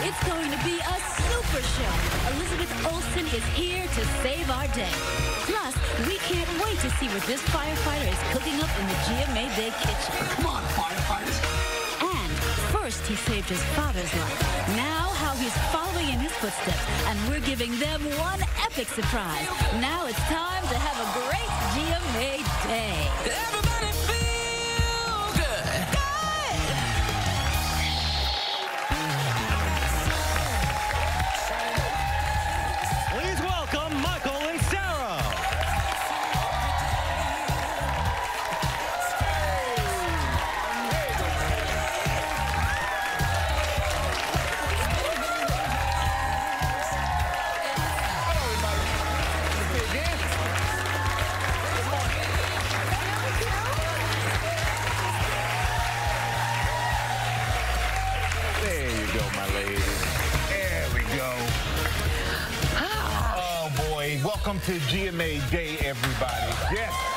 It's going to be a super show. Elizabeth Olsen is here to save our day. Plus, we can't wait to see what this firefighter is cooking up in the GMA Day kitchen. Come on, firefighters. And first, he saved his father's life. Now, how he's following in his footsteps. And we're giving them one epic surprise. Now it's time to have a great GMA Day. Everybody feel good. Please welcome Michael and Sarah. There you go, my lady. There we go. Oh, boy. Welcome to GMA Day, everybody. Yes.